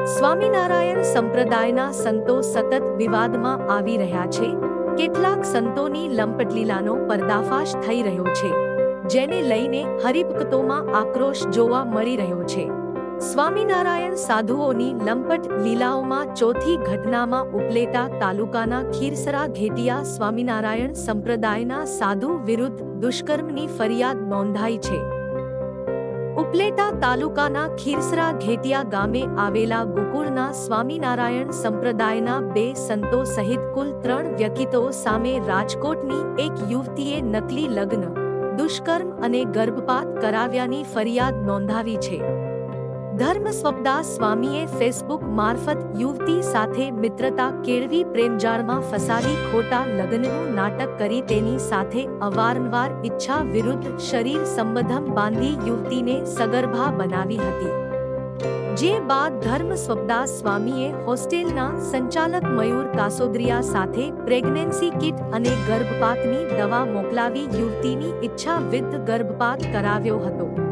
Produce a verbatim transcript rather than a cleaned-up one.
સ્વામિનારાયણ સંપ્રદાયના સંતો સતત વિવાદમાં આવી રહ્યા છે. કેટલાક સંતોની લંપટલીલાનો પર્દાફાશ થઈ રહ્યો છે, જેને લઈને હરિભક્તોમાં આક્રોશ જોવા મળી રહ્યો છે. સ્વામિનારાયણ સાધુઓની લંપટ લીલાઓમાં ચોથી ઘટનામાં ઉપલેટા તાલુકાના ખીરસરા ઘેટિયા સ્વામિનારાયણ સંપ્રદાયના સાધુ વિરુદ્ધ દુષ્કર્મની ફરિયાદ નોંધાઈ છે. ઉપલેટા તાલુકાના ખીરસરા ઘેટિયા ગામે આવેલા ગોકુળના સ્વામિનારાયણ સંપ્રદાયના બે સંતો સહિત કુલ ત્રણ વ્યક્તિઓ સામે રાજકોટની એક યુવતીએ નકલી લગ્ન, દુષ્કર્મ અને ગર્ભપાત કરાવ્યાની ફરિયાદ નોંધાવી છે. ધર્મસ્વપદાસ સ્વામીએ ફેસબુક મારફત યુવતી સાથે મિત્રતા કેળવી પ્રેમજાળમાં ફસાવી ખોટા લગ્નનું નાટક કરી તેની સાથે અવારનવાર ઈચ્છા વિરુદ્ધ શરીર સંબંધ બાંધી યુવતીને સગર્ભા બનાવી હતી. જે બાદ ધર્મસ્વપદાસ સ્વામીએ હોસ્ટેલના સંચાલક મયુર કાસોદ્રિયા સાથે પ્રેગ્નન્સી કિટ અને ગર્ભપાતની દવા મોકલાવી યુવતીની ઈચ્છા વિરુદ્ધ ગર્ભપાત કરાવ્યો હતો.